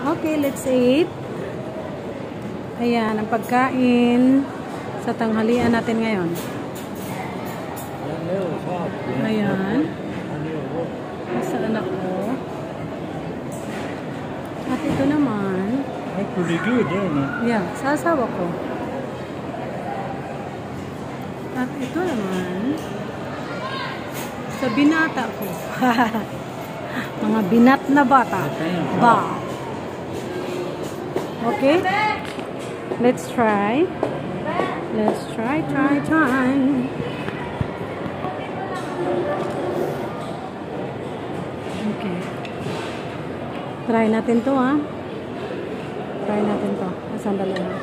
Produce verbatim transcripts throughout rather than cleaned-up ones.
Okay, let's eat. Ayan, ang pagkain sa tanghalian natin ngayon. Ayan. Sa anak ko. At ito naman. That's pretty good, isn't it? Yeah, sa asawa ko. At ito naman. Sa binata ko. Mga binat na bata. Ba. Okay? Let's try. Let's try, try, try. Okay. Try natin to, ha? Try natin to. Sandali na.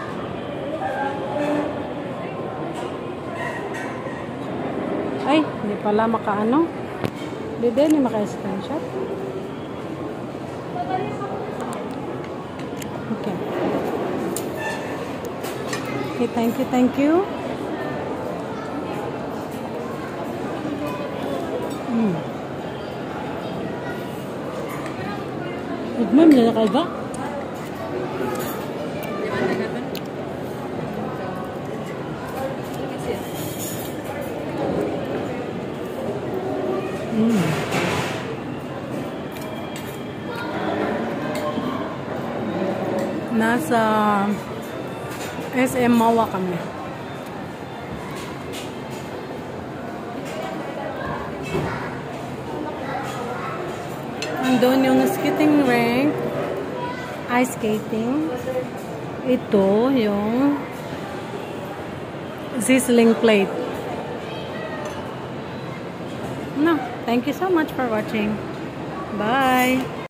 Ay, hindi pala makaano. Hindi din, hindi maka-screenshot. Okay. Okay, thank you, thank you. Hmm. Nagmam na nakalba? Hmm. Nasa S M Mawa kami. Andun yung skating rink, ice skating. Ito yung sizzling plate. No, thank you so much for watching. Bye.